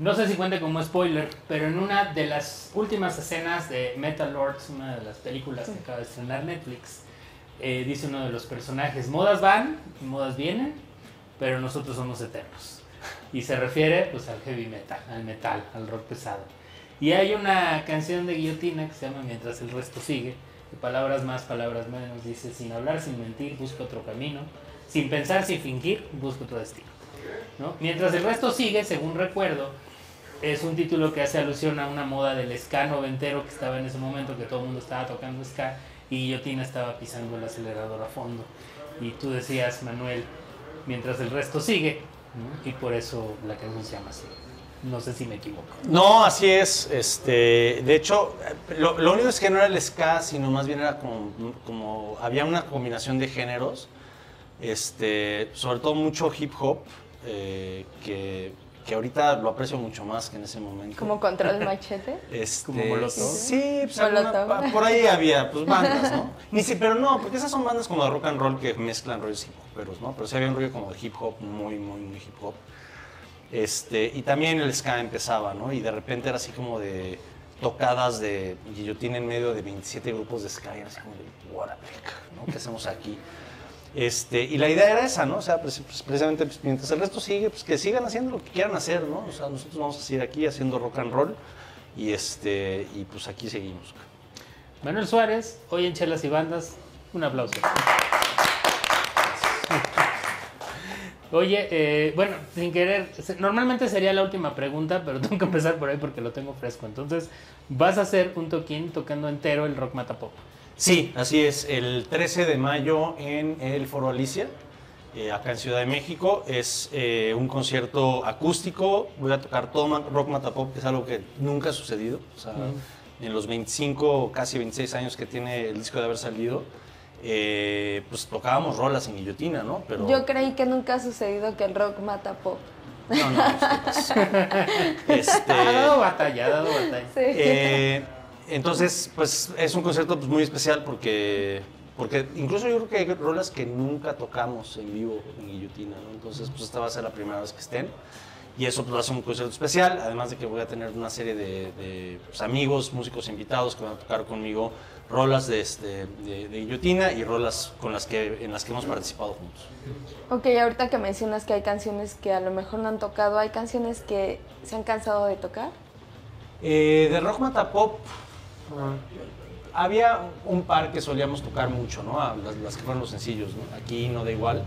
No sé si cuente como spoiler, pero en una de las últimas escenas de Metal Lords, una de las películas que acaba de estrenar Netflix, dice uno de los personajes, modas van y modas vienen, pero nosotros somos eternos. Y se refiere pues al heavy metal, al rock pesado. Y hay una canción de Guillotina que se llama Mientras el resto sigue, de palabras más, palabras menos, dice, sin hablar, sin mentir, busca otro camino, sin pensar, sin fingir, busca otro destino, ¿no? Mientras el resto sigue, según recuerdo, es un título que hace alusión a una moda del ska noventero que estaba en ese momento, que todo el mundo estaba tocando ska y Guillotina estaba pisando el acelerador a fondo. Y tú decías, Manuel, mientras el resto sigue, ¿no? Y por eso la canción se llama así. No sé si me equivoco. No, así es. De hecho, lo único es que no era el ska, sino más bien era como había una combinación de géneros, sobre todo mucho hip hop, que ahorita lo aprecio mucho más que en ese momento. ¿Como Control Machete? ¿Como Molotov? Sí, pues por ahí había pues, bandas, ¿no? Pero no, porque esas son bandas como de rock and roll que mezclan rollos hip hoperos, ¿no? Pero sí había un rollo como de hip hop, muy hip hop. Y también el ska empezaba, ¿no? Y de repente era así como de tocadas de Guillotina en medio de 27 grupos de ska, y era así como de, what a peca, ¿no? ¿Qué hacemos aquí? Y la idea era esa, ¿no? O sea, precisamente pues, mientras el resto sigue, pues que sigan haciendo lo que quieran hacer, ¿no? O sea, nosotros vamos a seguir aquí haciendo rock and roll y pues aquí seguimos. Manuel Suárez, hoy en Chelas y Bandas, un aplauso. Oye, bueno, sin querer, normalmente sería la última pregunta, pero tengo que empezar por ahí porque lo tengo fresco. Entonces, vas a hacer un toquín tocando entero el Rock Mata Pop. Sí, así es. El 13 de mayo en el Foro Alicia, acá en Ciudad de México. Es un concierto acústico. Voy a tocar todo Rock Mata Pop, que es algo que nunca ha sucedido. O sea, en los 25, casi 26 años que tiene el disco de haber salido, pues tocábamos rolas en Guillotina, ¿no? Pero... Yo creí que nunca ha sucedido que el rock mata pop. No, Ha dado batalla. Sí. Entonces, pues es un concierto pues, muy especial porque incluso yo creo que hay rolas que nunca tocamos en vivo en Guillotina, ¿no? Entonces, pues esta va a ser la primera vez que estén. Y eso pues va a ser un concierto especial, además de que voy a tener una serie de pues, amigos, músicos invitados que van a tocar conmigo rolas de Guillotina y rolas en las que hemos participado juntos. Ok, ahorita que mencionas que hay canciones que a lo mejor no han tocado, ¿hay canciones que se han cansado de tocar? De Rock Mata Pop, había un par que solíamos tocar mucho, ¿no? Las que fueron los sencillos, ¿no? Aquí no da igual.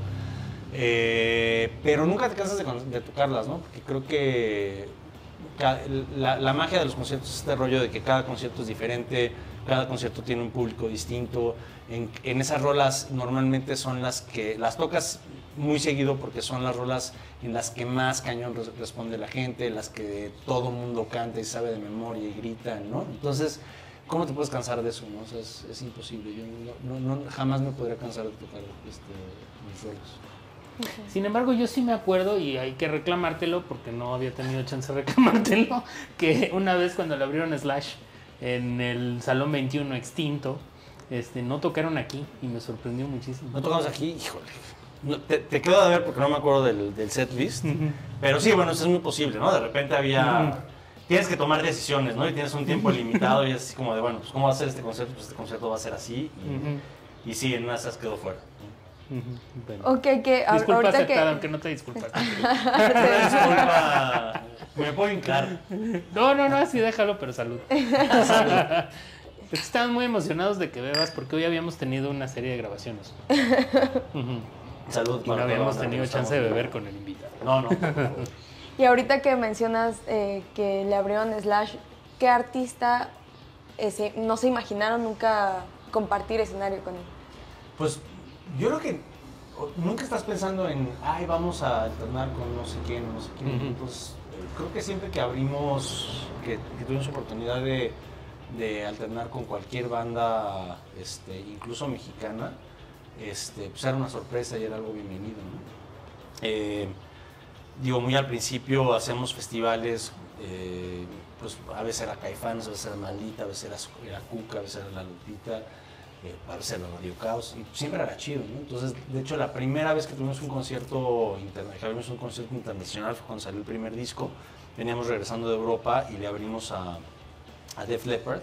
Pero nunca te cansas de tocarlas, ¿no? Porque creo que la magia de los conciertos es este rollo de que cada concierto es diferente, cada concierto tiene un público distinto. En esas rolas normalmente son las que las tocas muy seguido porque son las rolas en las que más cañón responde la gente, las que todo mundo canta y sabe de memoria y gritan, ¿no? Entonces, ¿cómo te puedes cansar de eso, no? O sea, es imposible. Yo jamás me podría cansar de tocar mis rolas. Sin embargo, yo sí me acuerdo, y hay que reclamártelo porque no había tenido chance de reclamártelo, que una vez cuando le abrieron Slash en el Salón 21 extinto, no tocaron aquí y me sorprendió muchísimo. ¿No tocamos aquí? Híjole. No, te quedo de ver porque no me acuerdo del set list, pero sí, bueno, eso es muy posible, ¿no? De repente tienes que tomar decisiones, ¿no? Y tienes un tiempo limitado y es así como de, bueno, pues ¿cómo va a ser este concierto? Pues este concierto va a ser así y sí, en una esas quedó fuera. Bueno. Ok, que disculpa ahorita aceptada, que... aunque no te disculpas. Disculpa, me puedo hincar. No, así déjalo, pero salud. Salud. Estaban muy emocionados de que bebas porque hoy habíamos tenido una serie de grabaciones. Salud. Y no habíamos tenido chance de beber con el invitado. No. Y ahorita que mencionas que le abrieron Slash, ¿qué artista no se imaginaron nunca compartir escenario con él? Pues yo creo que nunca estás pensando en, ay, vamos a alternar con no sé quién. Pues creo que siempre que abrimos, que tuvimos oportunidad de alternar con cualquier banda, incluso mexicana, pues era una sorpresa y era algo bienvenido, ¿no? Muy al principio hacemos festivales, pues a veces era Caifanes, a veces era Maldita, a veces era Cuca, a veces era La Lupita, para hacer la Radio Caos, y siempre era chido, ¿no? Entonces, de hecho, la primera vez que tuvimos un concierto internacional fue cuando salió el primer disco. Veníamos regresando de Europa y le abrimos a Def Leppard.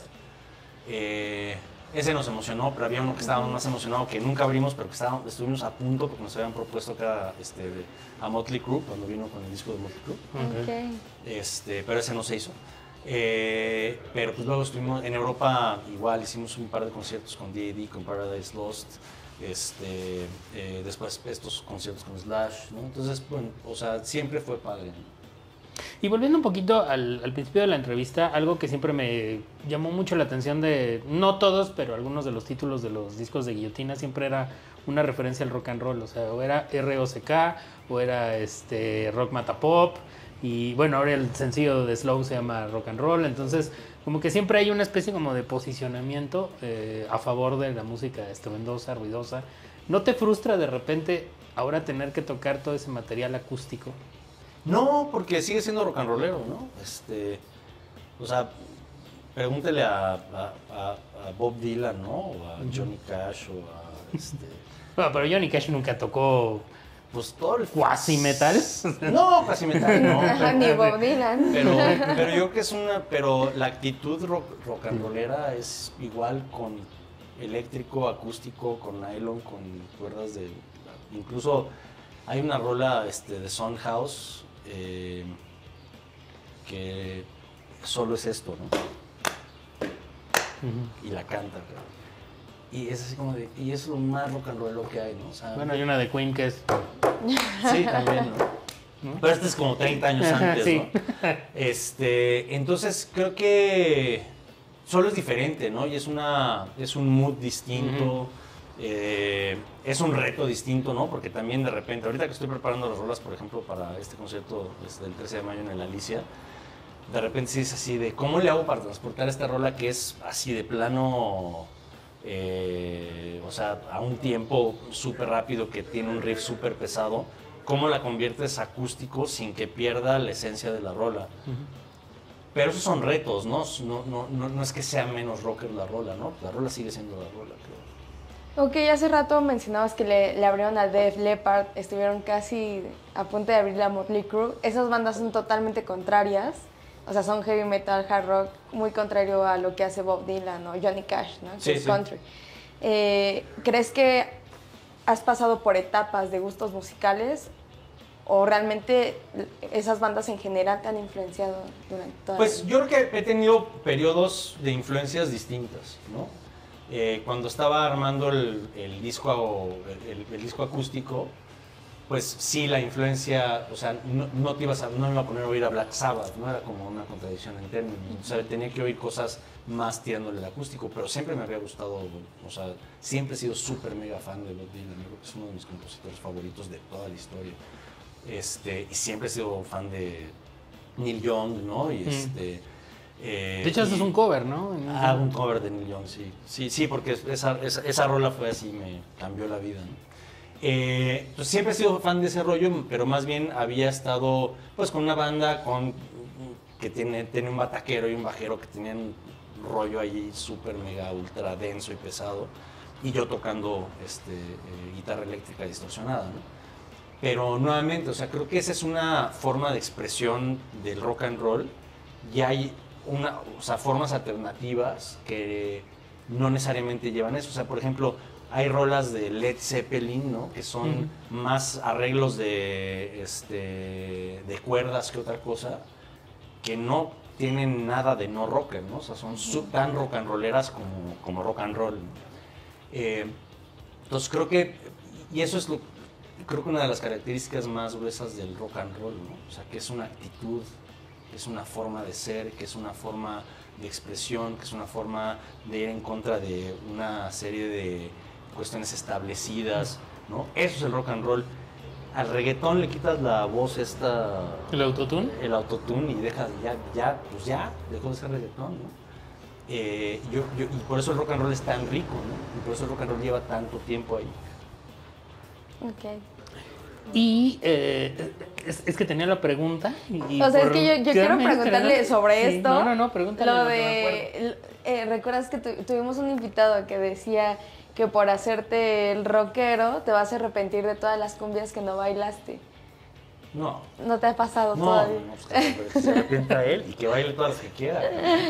Ese nos emocionó, pero había uno que estábamos más emocionado, que nunca abrimos, pero que estuvimos a punto porque nos habían propuesto que era a Motley Crue, cuando vino con el disco de Motley Crue. Okay. Pero ese no se hizo. Pero pues luego estuvimos en Europa, igual hicimos un par de conciertos con D.A.D., con Paradise Lost, después estos conciertos con Slash, ¿no? Entonces, bueno, o sea, siempre fue padre, ¿no? Y volviendo un poquito al principio de la entrevista, algo que siempre me llamó mucho la atención de, no todos, pero algunos de los títulos de los discos de Guillotina siempre era una referencia al rock and roll, o sea, o era R.O.C.K. o era Rock Mata Pop, y bueno, ahora el sencillo de Slow se llama Rock and Roll, entonces como que siempre hay una especie como de posicionamiento a favor de la música estruendosa, ruidosa. ¿No te frustra de repente ahora tener que tocar todo ese material acústico? No, porque sigue siendo rock and rollero, ¿no? O sea, pregúntele a Bob Dylan, ¿no? O a Johnny Cash o a Bueno, pero Johnny Cash nunca tocó pues todo el quasi metal. No, quasi metal no. Ni Bob Dylan. Pero yo creo que pero la actitud rock and rollera es igual con eléctrico, acústico, con nylon, con cuerdas de incluso hay una rola de Soundhouse que solo es esto, ¿no? Y la canta, claro. Y es así como y es lo más rock and roll que hay, ¿no? O sea, bueno, hay una de Queen que es... Sí, también, ¿no? Pero es como 30 años antes, sí. ¿no? Entonces creo que solo es diferente, ¿no? Y es un mood distinto, es un reto distinto, ¿no? Porque también de repente, ahorita que estoy preparando las rolas, por ejemplo, para este concierto del 13 de mayo en el Alicia, de repente sí es así de, ¿cómo le hago para transportar esta rola que es así de plano... o sea, a un tiempo súper rápido que tiene un riff súper pesado, ¿cómo la conviertes acústico sin que pierda la esencia de la rola? Pero esos son retos, ¿no? No es que sea menos rocker la rola, ¿no? La rola sigue siendo la rola, creo. Ok, hace rato mencionabas que le abrieron a Def Leppard, estuvieron casi a punto de abrir a Motley Crue. Esas bandas son totalmente contrarias. O sea, son heavy metal, hard rock, muy contrario a lo que hace Bob Dylan o Johnny Cash, ¿no? Que es country. ¿Crees que has pasado por etapas de gustos musicales o realmente esas bandas en general te han influenciado durante toda la vida? Pues yo creo que he tenido periodos de influencias distintas, ¿no? Cuando estaba armando el disco acústico, pues sí, la influencia, o sea, no me iba a poner a oír a Black Sabbath, no era como una contradicción en términos, o sea, tenía que oír cosas más tirándole al acústico, pero siempre me había gustado, o sea, siempre he sido súper mega fan de Bob Dylan, creo que es uno de mis compositores favoritos de toda la historia, y siempre he sido fan de Neil Young, ¿no? Y de hecho, eso es un cover, ¿no? Un cover de Neil Young, sí, porque esa rola fue así, me cambió la vida, ¿no? Pues siempre he sido fan de ese rollo, pero más bien había estado pues con una banda que tiene un bataquero y un bajero que tenían un rollo ahí súper mega ultra denso y pesado, y yo tocando guitarra eléctrica distorsionada, ¿no? Pero nuevamente, o sea, creo que esa es una forma de expresión del rock and roll, y hay formas alternativas que no necesariamente llevan eso. O sea, por ejemplo, hay rolas de Led Zeppelin, ¿no? Que son más arreglos de cuerdas que otra cosa, que no tienen nada de no rocker, ¿no? O sea, son tan rock and rolleras como rock and roll, ¿no? Entonces creo que, y eso es creo que una de las características más gruesas del rock and roll, ¿no? O sea, que es una actitud, que es una forma de ser, que es una forma de expresión, que es una forma de ir en contra de una serie de cuestiones establecidas, ¿no? Eso es el rock and roll. Al reggaetón le quitas la voz ¿El autotune? El autotune y dejas, pues ya, dejó de ser reggaetón, ¿no? Y por eso el rock and roll es tan rico, ¿no? Y por eso el rock and roll lleva tanto tiempo ahí. Ok. Y es que tenía la pregunta. Y o sea, es que yo quiero preguntarle sobre esto. No, pregúntale. Lo de. ¿Recuerdas que tuvimos un invitado que decía que por hacerte el rockero te vas a arrepentir de todas las cumbias que no bailaste? No. ¿No te ha pasado todavía? No, pues se arrepienta él y que baile todas las que quiera.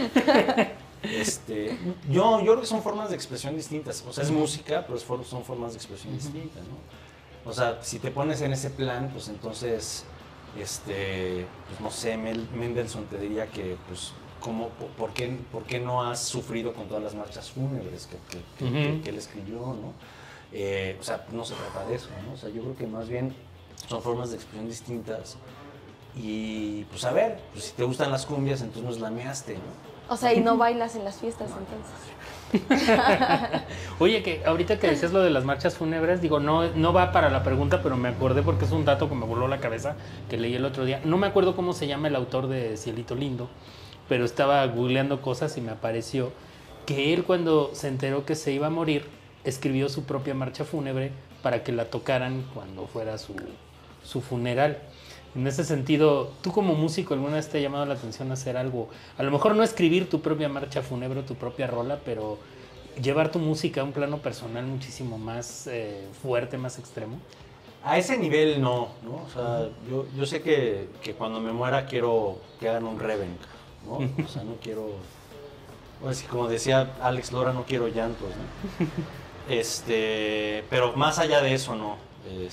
Yo creo que son formas de expresión distintas. O sea, es música, pero son formas de expresión distintas, ¿no? O sea, si te pones en ese plan, pues entonces, pues no sé, Mendelssohn te diría que, pues, ¿por qué no has sufrido con todas las marchas fúnebres que él escribió, ¿no? O sea, no se trata de eso, ¿no? O sea, yo creo que más bien son formas de expresión distintas y, pues, a ver, pues, si te gustan las cumbias, entonces no slameaste, ¿no? O sea, y no bailas en las fiestas, entonces. Oye, que ahorita que decías lo de las marchas fúnebres, digo, no va para la pregunta, pero me acordé porque es un dato que me voló la cabeza, que leí el otro día. No me acuerdo cómo se llama el autor de Cielito Lindo, pero estaba googleando cosas y me apareció que él, cuando se enteró que se iba a morir, escribió su propia marcha fúnebre para que la tocaran cuando fuera su funeral. En ese sentido, ¿tú como músico alguna vez te ha llamado la atención hacer algo? A lo mejor no escribir tu propia marcha fúnebre o tu propia rola, pero llevar tu música a un plano personal muchísimo más fuerte, más extremo. A ese nivel no. O sea, yo sé que cuando me muera quiero que hagan un Revenc, ¿no? O sea, no quiero... Pues, como decía Alex Lora, no quiero llantos, ¿no? Pero más allá de eso, no.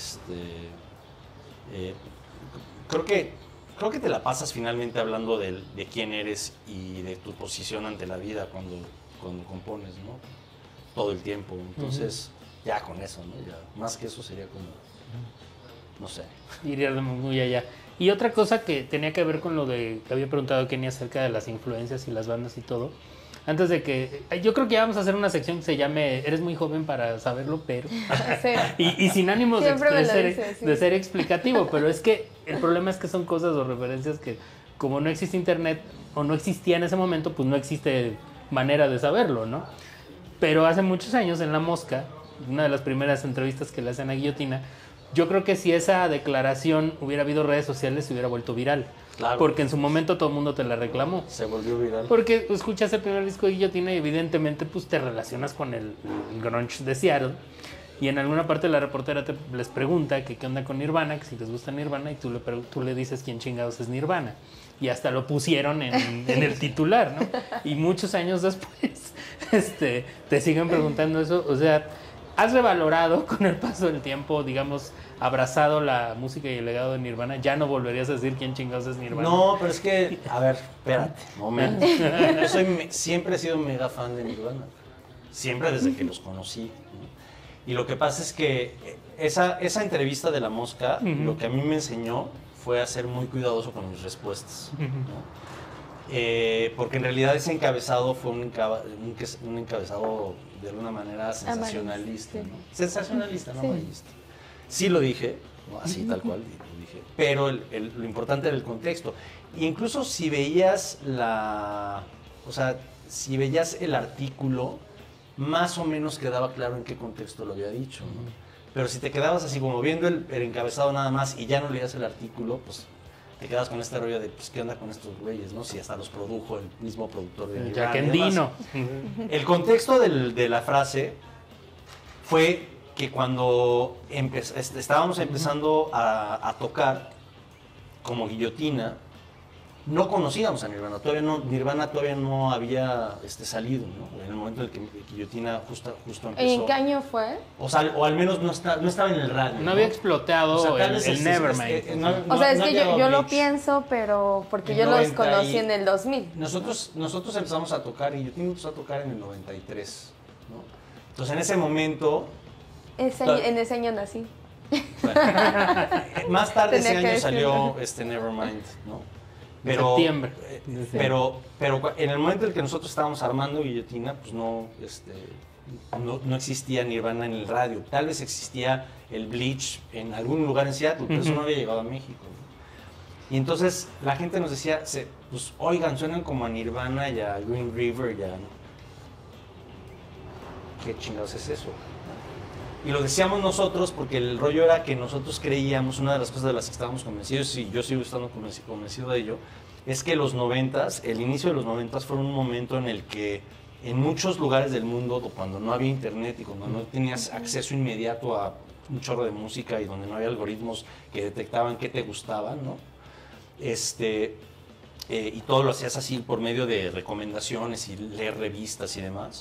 Creo que te la pasas finalmente hablando de quién eres y de tu posición ante la vida cuando compones, ¿no? Todo el tiempo. Entonces, ya con eso, ¿no? Ya, más que eso sería como, no sé. Iría muy allá. Y otra cosa que tenía que ver con lo de que había preguntado Kenny acerca de las influencias y las bandas y todo. Antes de que... Yo creo que ya vamos a hacer una sección que se llame Eres muy joven para saberlo, pero... Sí. y sin ánimos de ser sí. explicativo, pero es que el problema es que son cosas o referencias que, como no existe internet o no existía en ese momento, pues no existe manera de saberlo, ¿no? Pero hace muchos años en La Mosca, una de las primeras entrevistas que le hacen a Guillotina, yo creo que si esa declaración hubiera habido redes sociales se hubiera vuelto viral. Claro. Porque en su momento todo el mundo te la reclamó. Se volvió viral. Porque escuchas el primer disco de Guillotina y evidentemente pues te relacionas con el grunge de Seattle. Y en alguna parte la reportera les pregunta que qué onda con Nirvana, que si les gusta Nirvana, y tú le dices quién chingados es Nirvana. Y hasta lo pusieron en el titular, ¿no? Y muchos años después te siguen preguntando eso. O sea, ¿has revalorado con el paso del tiempo, digamos, abrazado la música y el legado de Nirvana? ¿Ya no volverías a decir quién chingados es Nirvana? No, pero es que, a ver, espérate, momento. Yo siempre he sido mega fan de Nirvana. Siempre desde que los conocí, ¿no? Y lo que pasa es que esa entrevista de La Mosca, lo que a mí me enseñó fue a ser muy cuidadoso con mis respuestas, ¿no? Porque en realidad ese encabezado fue un encabezado de alguna manera sensacionalista, ¿no? Sensacionalista, no amarillista. Sí lo dije, ¿no? Así tal cual lo dije, pero lo importante era el contexto. E incluso si veías si veías el artículo, más o menos quedaba claro en qué contexto lo había dicho, ¿no? Pero si te quedabas así como viendo el encabezado nada más y ya no leías el artículo, pues te quedas con este rollo de, pues, ¿qué onda con estos güeyes, no? Si hasta los produjo el mismo productor de Nirvana. Jack Endino. El contexto de la frase fue que cuando estábamos empezando a tocar como Guillotina, no conocíamos a Nirvana. Nirvana todavía no había salido, ¿no? En el momento en el que Guillotina justo empezó. ¿En qué año fue? O al menos no estaba en el radio. No había explotado el Nevermind. O sea, es que yo lo pienso, pero porque yo los conocí en el 2000. Nosotros empezamos a tocar, y Guillotina empezó a tocar en el 93, ¿no? Entonces, en ese momento... En ese año nací. Bueno, más tarde ese año salió Nevermind, ¿no? Pero, septiembre. Pero en el momento en el que nosotros estábamos armando Guillotina, pues no existía Nirvana en el radio. Tal vez existía el Bleach en algún lugar en Seattle, pero eso no había llegado a México, ¿no? Y entonces la gente nos decía, pues oigan, suenan como a Nirvana y a Green River, ya, ¿no? ¿Qué chingados es eso? Y lo decíamos nosotros porque el rollo era que nosotros creíamos, una de las cosas de las que estábamos convencidos, y yo sigo estando convencido de ello, es que los 90s, el inicio de los 90s fue un momento en el que en muchos lugares del mundo, cuando no había internet y cuando no tenías acceso inmediato a un chorro de música y donde no había algoritmos que detectaban qué te gustaba, ¿no? Y todo lo hacías así por medio de recomendaciones y leer revistas y demás.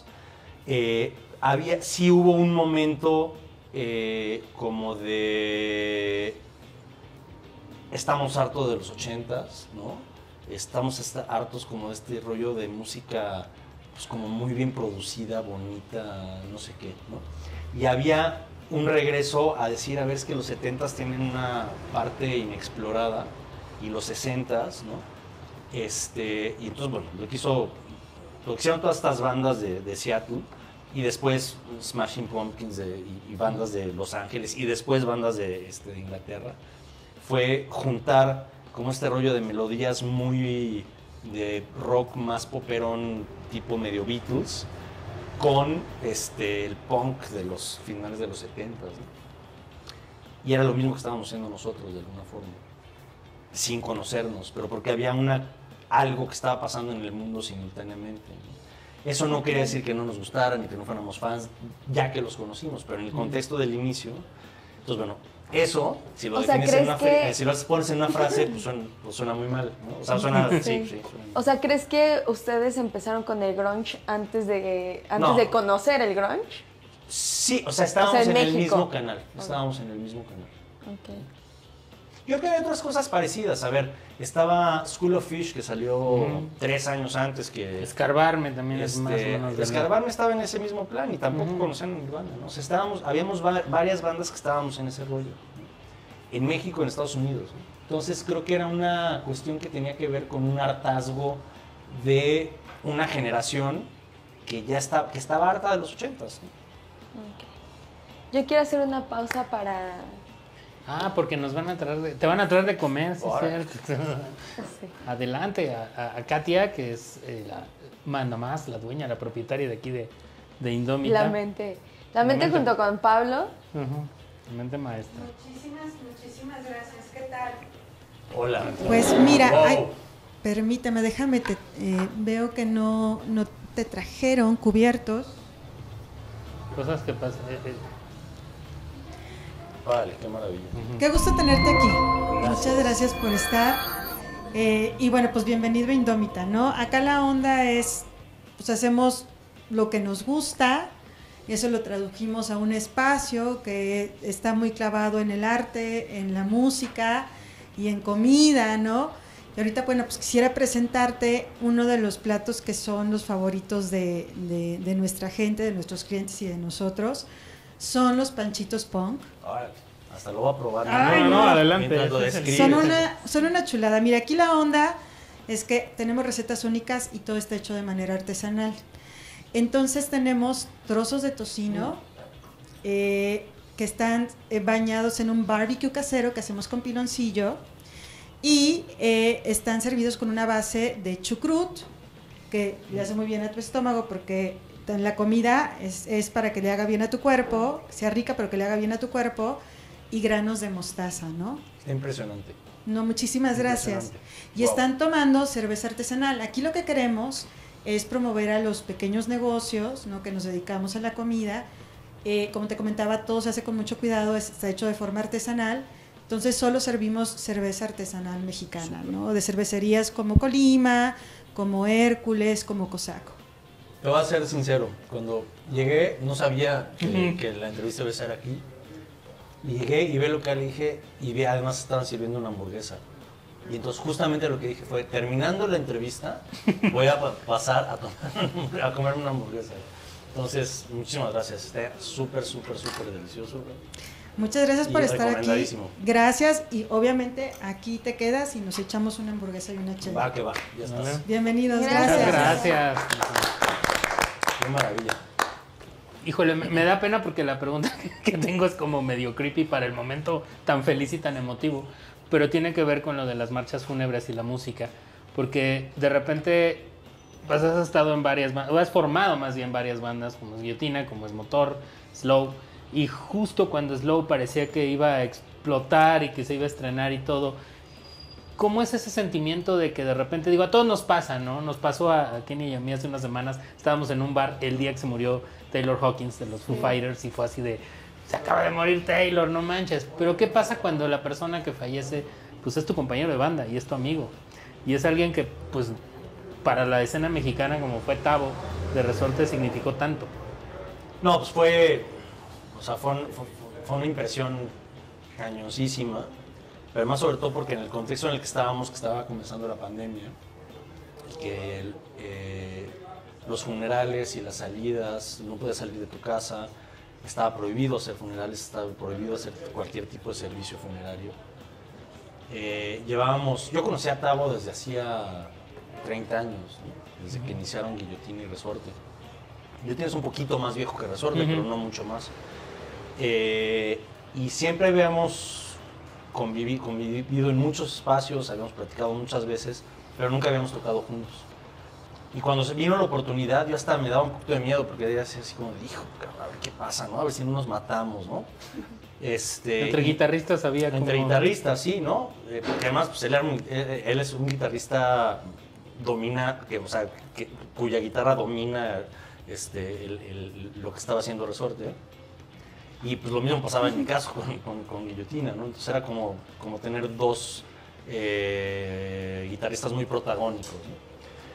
Sí hubo un momento como de estamos hartos de los 80s, ¿no? Estamos hartos como de este rollo de música pues como muy bien producida, bonita, no sé qué, ¿no? Y había un regreso a decir, a ver, es que los 70s tienen una parte inexplorada y los 60s, ¿no? Y entonces, bueno, lo que hicieron todas estas bandas de Seattle y después Smashing Pumpkins y bandas de Los Ángeles y después bandas de Inglaterra, fue juntar como este rollo de melodías muy de rock más poperón tipo medio Beatles con el punk de los finales de los 70s, ¿no? Y era lo mismo que estábamos haciendo nosotros de alguna forma, sin conocernos, pero porque había algo que estaba pasando en el mundo simultáneamente, ¿no? Eso no quería decir que no nos gustaran ni que no fuéramos fans, ya que los conocimos, pero en el contexto del inicio, entonces bueno, eso, si lo defines si lo pones en una frase, pues suena muy mal, ¿no? O sea, suena, sí, suena mal. O sea, ¿crees que ustedes empezaron con el grunge antes de conocer el grunge? Sí, o sea, estábamos en el mismo canal. Estábamos en el mismo canal. Okay. Yo creo que hay otras cosas parecidas. A ver, estaba School of Fish, que salió 3 años antes que... Escarbarme también es más o menos... Escarbarme estaba en ese mismo plan y tampoco conocían a Nirvana, ¿no? O sea, habíamos varias bandas que estábamos en ese rollo, ¿no? En México, en Estados Unidos, ¿no? Entonces creo que era una cuestión que tenía que ver con un hartazgo de una generación que estaba harta de los 80s, ¿no? Okay. Yo quiero hacer una pausa para... porque te van a traer de comer, sí, cierto. Sí. Adelante, a Katia, que es la dueña, la propietaria de aquí de Indómita. La mente junto con Pablo. La mente maestra. Muchísimas gracias. ¿Qué tal? Hola. Pues mira, permíteme, déjame, veo que no te trajeron cubiertos. Cosas que pasan. Vale, qué maravilla. Qué gusto tenerte aquí. Muchas gracias por estar. Y bueno, pues bienvenido a Indómita, ¿no? Acá la onda es, pues hacemos lo que nos gusta, y eso lo tradujimos a un espacio que está muy clavado en el arte, en la música y en comida, ¿no? Y ahorita, bueno, pues quisiera presentarte uno de los platos que son los favoritos de nuestra gente, de nuestros clientes y de nosotros. Son los panchitos punk. Hasta lo voy a probar. No, adelante. Son una chulada. Mira, aquí la onda es que tenemos recetas únicas y todo está hecho de manera artesanal. Entonces tenemos trozos de tocino que están bañados en un barbecue casero que hacemos con piloncillo y están servidos con una base de chucrut que le hace muy bien a tu estómago porque la comida es para que le haga bien a tu cuerpo, sea rica pero que le haga bien a tu cuerpo, y granos de mostaza, ¿no? Está impresionante. No, muchísimas gracias. Y están tomando cerveza artesanal. Aquí lo que queremos es promover a los pequeños negocios, ¿no? Que nos dedicamos a la comida. Como te comentaba, todo se hace con mucho cuidado, está hecho de forma artesanal. Entonces solo servimos cerveza artesanal mexicana, ¿no? De cervecerías como Colima, como Hércules, como Cosaco. Te voy a ser sincero, cuando llegué no sabía que la entrevista iba a ser aquí. Y llegué y ve lo que le dije y además estaban sirviendo una hamburguesa. Y entonces justamente lo que dije fue, terminando la entrevista, voy a pasar a comer una hamburguesa. Entonces, muchísimas gracias. Está súper delicioso. Muchas gracias por estar aquí. Gracias, y obviamente aquí te quedas y nos echamos una hamburguesa y una chela. Va, que va, ya estás. Bienvenidos, Gracias. Qué maravilla. Híjole, me da pena porque la pregunta que tengo es como medio creepy para el momento tan feliz y tan emotivo, pero tiene que ver con lo de las marchas fúnebres y la música, porque de repente pues has estado en varias bandas, o has formado más bien varias bandas, como es Guillotina, como es Motor, Slow, y justo cuando Slow parecía que iba a explotar y que se iba a estrenar y todo, ¿cómo es ese sentimiento de que de repente, digo, a todos nos pasa, ¿no? Nos pasó a Kenny y a mí hace unas semanas, estábamos en un bar el día que se murió Taylor Hawkins de los Foo Fighters y fue así de, se acaba de morir Taylor, no manches. Pero ¿qué pasa cuando la persona que fallece, pues es tu compañero de banda y es tu amigo? Y es alguien que, pues, para la escena mexicana como fue Tavo, de Resorte significó tanto. No, pues fue una impresión cañosísima, pero más sobre todo porque en el contexto en el que estábamos, que estaba comenzando la pandemia, que los funerales y las salidas, no podías salir de tu casa, estaba prohibido hacer funerales, estaba prohibido hacer cualquier tipo de servicio funerario. Yo conocí a Tavo desde hacía 30 años, ¿no? Desde que iniciaron Guillotina y Resorte. Guillotina es un poquito más viejo que Resorte, pero no mucho más. Y siempre habíamos convivido en muchos espacios, habíamos platicado muchas veces, pero nunca habíamos tocado juntos. Y cuando se vino la oportunidad, yo hasta me daba un poquito de miedo, porque ya así como, hijo, a ver qué pasa, ¿no? A ver si no nos matamos, ¿no? Entre guitarristas había como... Entre guitarristas, sí, ¿no? Porque además, pues, él es un guitarrista cuya guitarra domina lo que estaba haciendo Resorte, ¿eh? Y pues lo mismo pasaba en mi caso con Guillotina, ¿no? Entonces era como tener dos guitarristas muy protagónicos, ¿no?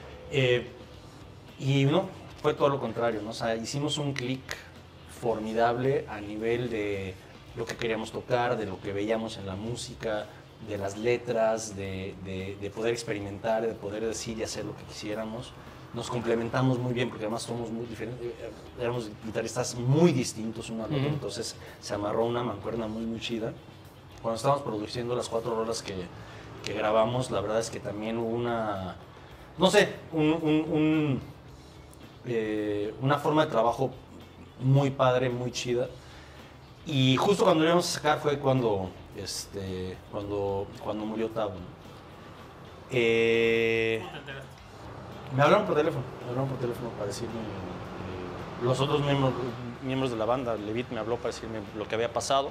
Y no, fue todo lo contrario, ¿no? O sea, hicimos un clic formidable a nivel de lo que queríamos tocar, de lo que veíamos en la música, de las letras, de poder experimentar, de poder decir y hacer lo que quisiéramos. Nos complementamos muy bien porque además somos muy diferentes, éramos guitarristas muy distintos uno al otro, entonces se amarró una mancuerna muy, muy chida. Cuando estábamos produciendo las 4 rolas que grabamos, la verdad es que también hubo una, no sé, una forma de trabajo muy padre, muy chida. Y justo cuando lo íbamos a sacar fue cuando murió Tavo, ¿no? Me hablaron por teléfono para decirme, los otros miembros de la banda, Levit me habló para decirme lo que había pasado.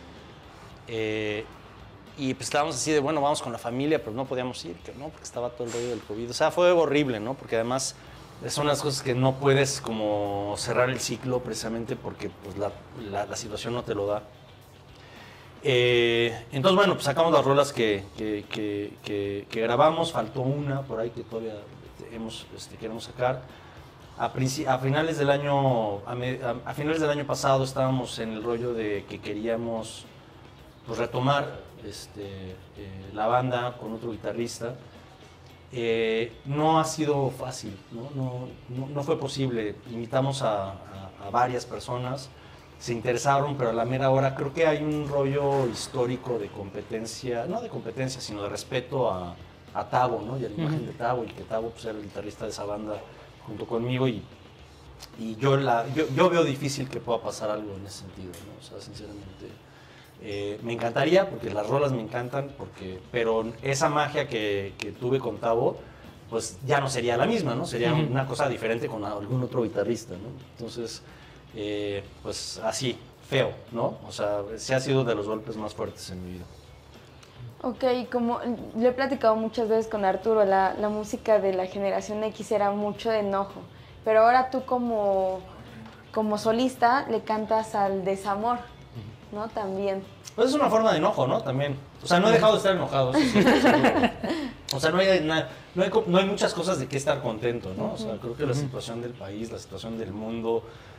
Y pues estábamos así de, bueno, vamos con la familia, pero no podíamos ir, ¿no? Porque estaba todo el rollo del COVID. O sea, fue horrible, ¿no? Porque además son las cosas que no puedes como cerrar el ciclo precisamente porque pues, la situación no te lo da. Entonces, bueno, pues sacamos las rolas que grabamos, faltó una por ahí que todavía queremos sacar. A finales del año pasado estábamos en el rollo de que queríamos pues, retomar la banda con otro guitarrista. No ha sido fácil, no fue posible. Invitamos a varias personas, se interesaron, pero a la mera hora creo que hay un rollo histórico de competencia, no de competencia, sino de respeto a Tavo, ¿no? Y a la imagen de Tavo, y que Tavo pues, era el guitarrista de esa banda junto conmigo, y yo veo difícil que pueda pasar algo en ese sentido, ¿no? O sea, sinceramente, me encantaría, porque las rolas me encantan, pero esa magia que tuve con Tavo, pues ya no sería la misma, ¿no? Sería una cosa diferente con algún otro guitarrista, ¿no? Entonces, pues así, feo, ¿no? O sea, sí ha sido de los golpes más fuertes en mi vida. Ok, como lo he platicado muchas veces con Arturo, la música de la generación X era mucho de enojo, pero ahora tú como solista le cantas al desamor, ¿no? También. Pues es una forma de enojo, ¿no? También. O sea, no he dejado de estar enojado. Eso sí, o sea, no hay muchas cosas de qué estar contento, ¿no? O sea, creo que la situación del país, la situación del mundo,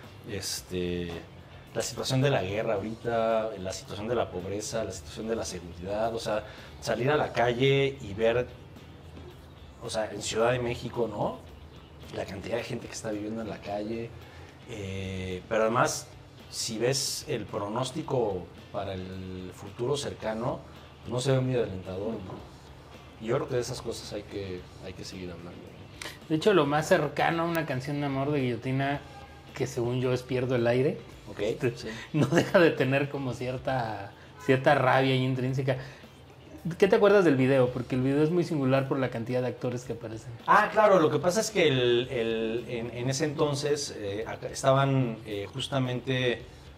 la situación de la guerra ahorita, la situación de la pobreza, la situación de la seguridad, o sea, salir a la calle y ver, o sea, en Ciudad de México, ¿no? La cantidad de gente que está viviendo en la calle, pero además, si ves el pronóstico para el futuro cercano, no se ve muy alentador, ¿no? Y yo creo que de esas cosas hay que seguir hablando, ¿no? De hecho, lo más cercano a una canción de amor de Guillotina, que según yo es Pierdo el aire, okay, sí. No deja de tener como cierta rabia intrínseca. ¿Qué te acuerdas del video? Porque el video es muy singular por la cantidad de actores que aparecen. Ah, claro, lo que pasa es que en ese entonces estaban justamente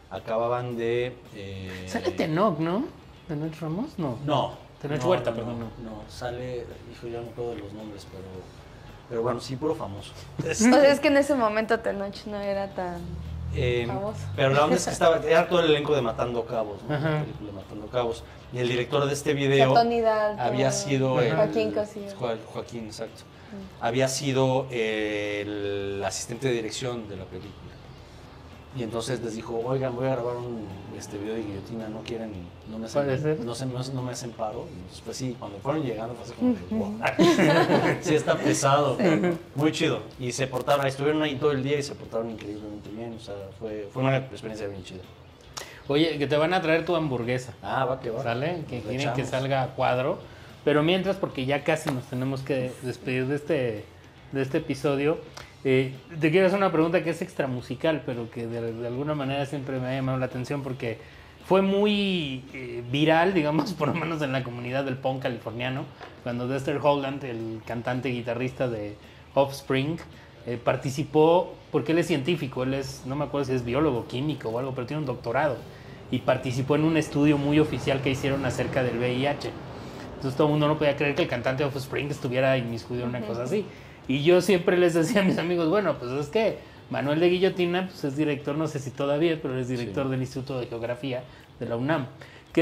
acababan de... Sale Tenoch, ¿no? ¿Tenoch Ramos? No. No. Tenoch Huerta, perdón. No, sale... Hijo, ya no puedo de los nombres, pero bueno, sí, puro famoso. O sea, es que en ese momento Tenoch no era tan famoso. Pero la onda es que era todo el elenco de Matando Cabos, ¿no? Ajá. La película de Matando Cabos. Y el director de este video Tony Dalton, había sido... Joaquín Cosío. Joaquín, exacto. Había sido el asistente de dirección de la película. Y entonces les dijo, oigan, voy a grabar un video de guillotina, ¿no quieren? No me hacen paro. Y después sí, cuando fueron llegando fue así como de, wow. Sí, está pesado. Sí. Muy chido. Y se portaron, estuvieron ahí todo el día y se portaron increíblemente bien. O sea, fue una experiencia bien chida. Oye, que te van a traer tu hamburguesa. Va que va. ¿Sale? Que quieren que salga a cuadro. Pero mientras, porque ya casi nos tenemos que despedir de este episodio, te quiero hacer una pregunta que es extramusical, pero que de alguna manera siempre me ha llamado la atención porque fue muy viral, digamos, por lo menos en la comunidad del punk californiano, cuando Dexter Holland, el cantante y guitarrista de Offspring, participó, porque él es científico, él es, no me acuerdo si es biólogo, químico o algo, pero tiene un doctorado, y participó en un estudio muy oficial que hicieron acerca del VIH. Entonces todo el mundo no podía creer que el cantante de Offspring estuviera inmiscuido en una cosa así. Y yo siempre les decía a mis amigos, bueno, pues es que Manuel de Guillotina pues es director, no sé si todavía, pero es director del Instituto de Geografía de la UNAM. ¿Qué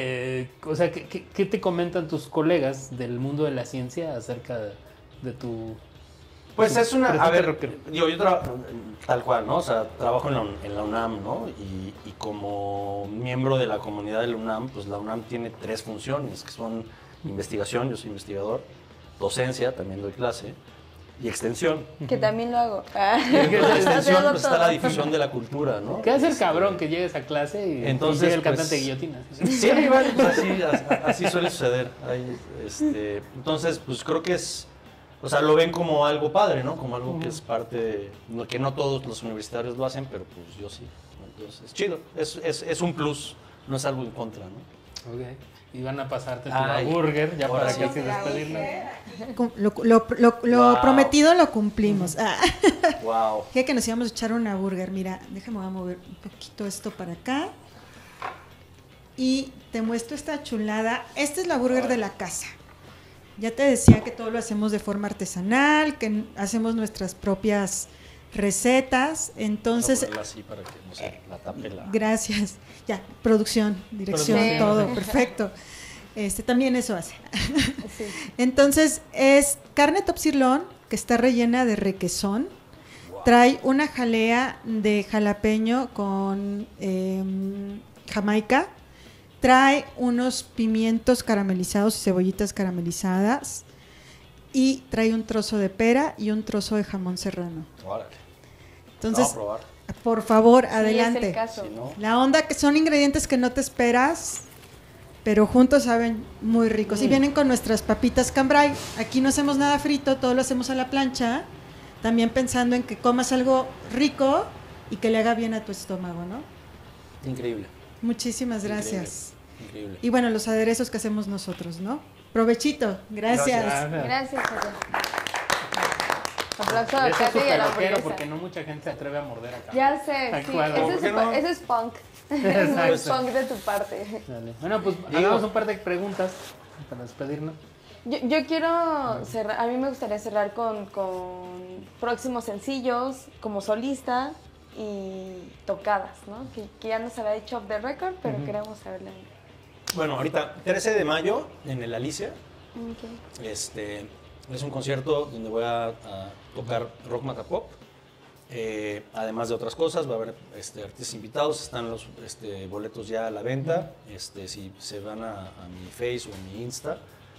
te comentan tus colegas del mundo de la ciencia acerca de tu... Pues es una... A ver, yo tal cual, ¿no? O sea, trabajo en la UNAM, ¿no? Y como miembro de la comunidad de la UNAM, pues la UNAM tiene 3 funciones, que son investigación, yo soy investigador, docencia, también doy clase, y extensión. Que también lo hago. En la extensión pues, está la difusión de la cultura, ¿no? ¿Qué hace el cabrón que llegues a clase y llega el cantante de Guillotina? Sí, pues así suele suceder. Entonces, pues creo que es... O sea, lo ven como algo padre, ¿no? Como algo que es parte de... Que no todos los universitarios lo hacen, pero pues yo sí. Entonces, es chido. Es un plus, no es algo en contra, ¿no? Ok. Y van a pasarte tu burger ya para que se despedirnos. Lo prometido lo cumplimos. Wow. Que nos íbamos a echar una burger. Mira, déjame voy a mover un poquito esto para acá. Y te muestro esta chulada. Esta es la burger de la casa. Ya te decía que todo lo hacemos de forma artesanal, que hacemos nuestras propias recetas, entonces... Voy a así para que no se la tape la... Gracias. Ya, producción, dirección, todo, perfecto. También eso hace. Sí. Entonces, es carne top sirloin que está rellena de requesón. Wow. Trae una jalea de jalapeño con jamaica. Trae unos pimientos caramelizados y cebollitas caramelizadas. Y trae un trozo de pera y un trozo de jamón serrano. Órale. Entonces, vamos a probar. Por favor, sí, adelante. Es el caso. Si no... La onda que son ingredientes que no te esperas, pero juntos saben muy ricos. Y vienen con nuestras papitas cambray. Aquí no hacemos nada frito, todo lo hacemos a la plancha. También pensando en que comas algo rico y que le haga bien a tu estómago, ¿no? Increíble. Muchísimas gracias. Increíble. Y bueno, los aderezos que hacemos nosotros, ¿no? Provechito. Gracias. Gracias. Aplauso a Eso es Katy y a la súper hamburguesa. porque no mucha gente se atreve a morder acá. Ya sé, sí. Ese es punk. Es muy punk de tu parte. Dale. Bueno, pues hagamos un par de preguntas para despedirnos. Yo quiero cerrar, a mí me gustaría cerrar con próximos sencillos como solista y tocadas, ¿no? Que ya nos había dicho off the record, pero queremos saberla. Bueno, ahorita, 13 de mayo, en el Alicia. Okay. Es un concierto donde voy a tocar rock matapop. Además de otras cosas, va a haber artistas invitados, están los boletos ya a la venta. Si se van a mi Face o a mi Insta,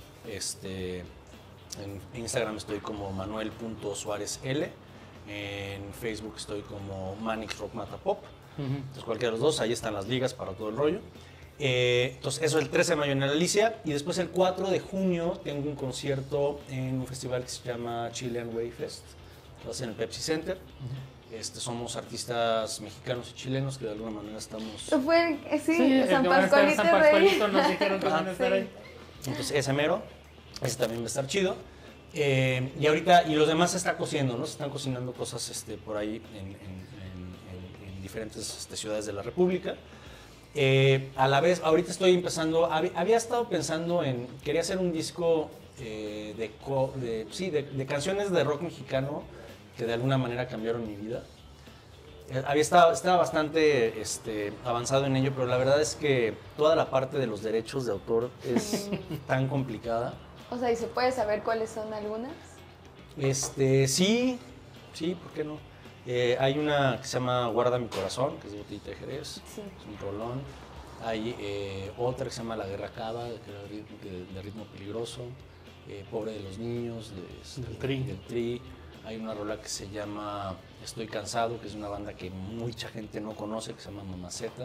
en Instagram estoy como manuel.suárezl, en Facebook estoy como Manix Rock Matapop. Entonces cualquiera de los dos, ahí están las ligas para todo el rollo. Entonces eso el 13 de mayo en el Alicia, y después el 4 de junio tengo un concierto en un festival que se llama Chilean Way Fest, que va a ser en el Pepsi Center. Somos artistas mexicanos y chilenos que de alguna manera estamos... San Pascualito nos dijeron que van a estar ahí. Entonces ese mero, ese también va a estar chido. Y ahorita, y los demás se están cociendo, ¿no? Se están cocinando cosas por ahí en diferentes ciudades de la República. A la vez, ahorita estoy empezando, había estado pensando quería hacer un disco de canciones de rock mexicano que de alguna manera cambiaron mi vida. Estaba bastante avanzado en ello, pero la verdad es que toda la parte de los derechos de autor es tan complicada. O sea, ¿y se puede saber cuáles son algunas? Sí, ¿por qué no? Hay una que se llama Guarda mi corazón, que es de Botellita de Jerez, Sí. es un rolón. Hay otra que se llama La Guerra Acaba, de ritmo peligroso. Pobre de los niños, del Tri. Hay una rola que se llama Estoy cansado, que es una banda que mucha gente no conoce, que se llama Mamaceta.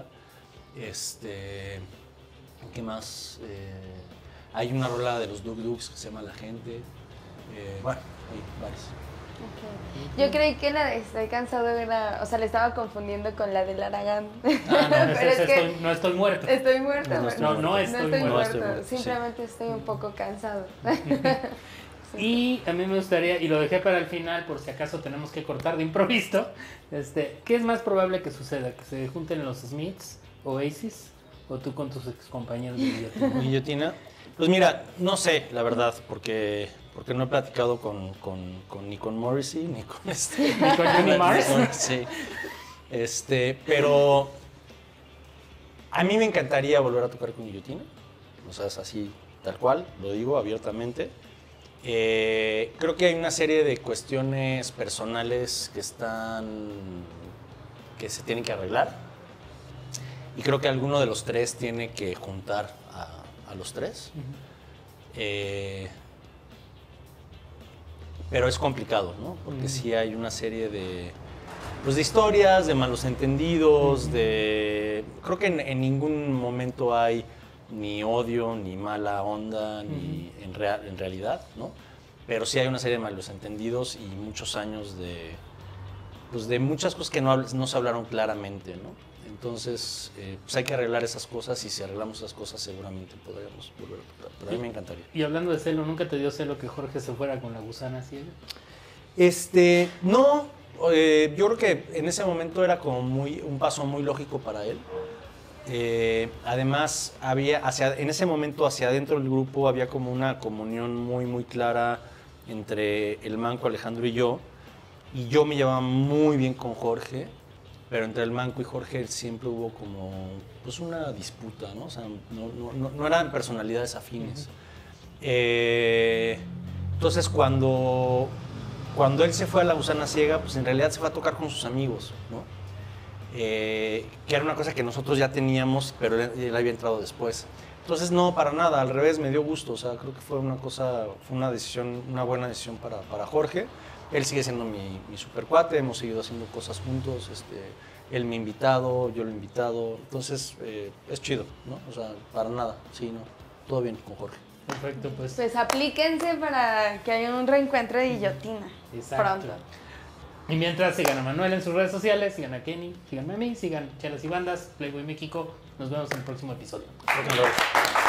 ¿Qué más? Hay una rola de los Duk Duks que se llama La Gente. Bueno, hay varias. Okay. Yo creí que la de Estoy cansado era, o sea, le estaba confundiendo con la del Aragán. No, pero es que no estoy muerto. Estoy muerto. No estoy muerto. Simplemente estoy un poco cansado. Y a mí me gustaría, y lo dejé para el final por si acaso tenemos que cortar de improviso, ¿qué es más probable que suceda? ¿Que se junten los Smiths, Oasis, o tú con tus excompañeros de Guillotina? Guillotina. Pues mira, no sé, la verdad, porque no he platicado ni con Morrissey, ni con ¿Ni con Johnny Mars? Sí. Pero a mí me encantaría volver a tocar con Guillotina. O sea, es así, tal cual, lo digo abiertamente. Creo que hay una serie de cuestiones personales que se tienen que arreglar. Y creo que alguno de los tres tiene que juntar a los tres. Pero es complicado, ¿no? Porque sí hay una serie de historias, de malos entendidos, creo que en ningún momento hay ni odio, ni mala onda, ni en realidad, ¿no? Pero sí hay una serie de malos entendidos y muchos años de muchas cosas que no se hablaron claramente, ¿no? Entonces, pues hay que arreglar esas cosas y si arreglamos esas cosas seguramente podríamos volver a tocar. Pero a mí me encantaría. Y hablando de celo, ¿nunca te dio celo que Jorge se fuera con La Gusana Ciega? No, yo creo que en ese momento era como un paso muy lógico para él. Además, en ese momento hacia adentro del grupo había como una comunión muy, muy clara entre el Manco, Alejandro y yo me llevaba muy bien con Jorge, pero entre el Manco y Jorge siempre hubo como pues una disputa, ¿no? O sea, no eran personalidades afines. Entonces, cuando él se fue a La Gusana Ciega, pues en realidad se fue a tocar con sus amigos, ¿no? Que era una cosa que nosotros ya teníamos, pero él había entrado después. Entonces, no, para nada, al revés, me dio gusto. O sea, creo que fue una buena decisión para Jorge. Él sigue siendo mi super cuate, hemos seguido haciendo cosas juntos. Él me ha invitado, yo lo he invitado. Entonces, es chido, ¿no? O sea, para nada, sí, no, todo bien con Jorge. Perfecto, pues. Pues aplíquense para que haya un reencuentro de Guillotina. Exacto. Pronto. Y mientras sigan a Manuel en sus redes sociales, sigan a Kenny, síganme a mí, sigan Chelas y Bandas, Playboy México. Nos vemos en el próximo episodio. Rock and roll.